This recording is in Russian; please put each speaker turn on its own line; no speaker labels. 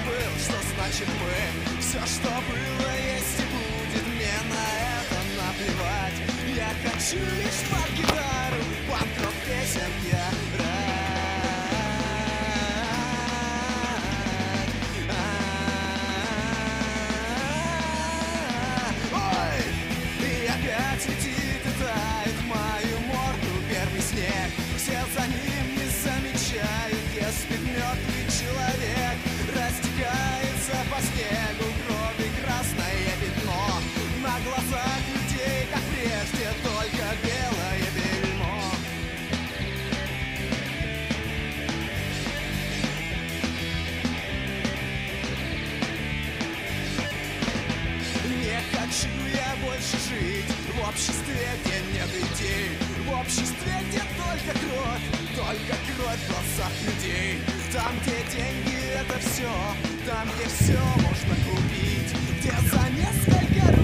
забыл, что значит мы. Все, что было, есть и будет, мне на это наплевать. Я хочу лишь под гитару панк-рок песенки орать. Ой, и опять летит и тает в мою морду первый снег. Все за ним не замечают, где спит мертвый человек. Растекается по снегу кровь и красное пятно. На глазах людей, как прежде, только белое бельмо. Не хочу я больше жить в обществе, где нет идей. В обществе, где только кровь в глазах людей. Там, где деньги — это все, там, где все можно купить, где за несколько